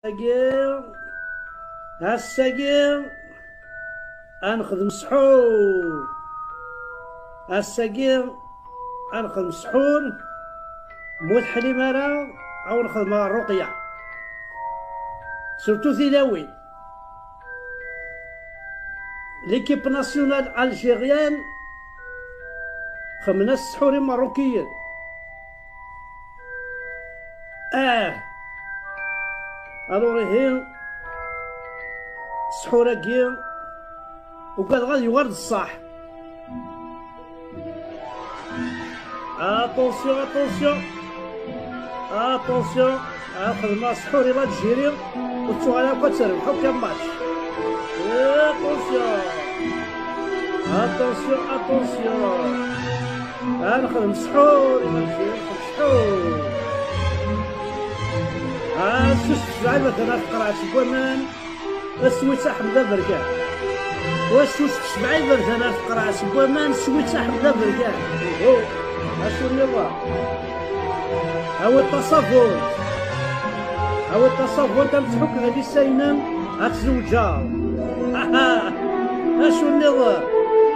هالساقي غنخدم سحور. هالساقي غنخدم سحور موت حليمة راه أو نخدم الرقية سورتو تيلاوي. ليكيب ناسيونال الجيريان خمنا السحوري مروكيين. الوغ هي سحوراكي وقال غادي يورد الصح. اتونسيون اتونسيون اتونسيون خدمة سحوري لا تجيري والتوغالا بقا تربحو كان ماتش. اتونسيون اتونسيون اتونسيون نخدم سحوري لا تجيري سحور. سوس زعما مثلا قرعة بوامان سويت حمد بركان وسوس سبعين مثلا قرعة بوامان سويت حمد بركان. اشو النظام او التصفر او التصفر تمسحوك هذه السينام هتزوجها. اشو النظام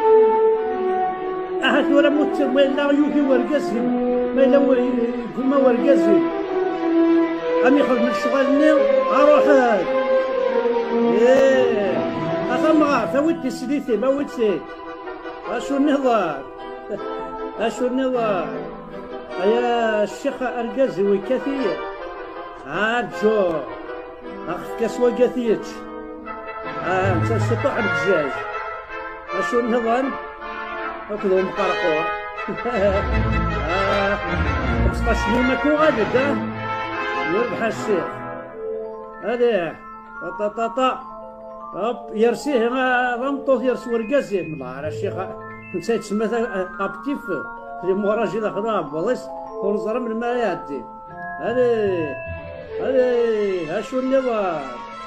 ولا موت ولا يوكي ورقازي ما الا كما ورقازي أمي يخرج من الشغل أروح أثمغ ثويتي سديتي ما ودتي. أشو النظام أشو النظام يا الشيخ أرقازي وكثير جو أخف كسوة قثيتش أنت سطوح الدجاج. أشو النظام هكذا مقرقور 15 يوم كو غادي يربح الشيخ هذا طاطا هوب يرسيه رمطوط يرسو ورقازي والله على الشيخ نسيت تسمى ابتيف في مراجل خضام والله ونظر من ما يعدي. هذه اشو النظام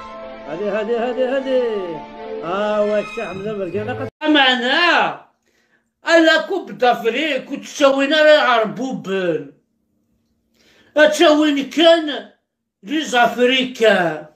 هذه واش حمد بركان معنا الا كوب دافريك وتسوينا عربوبن تسوين كان لي زافريكان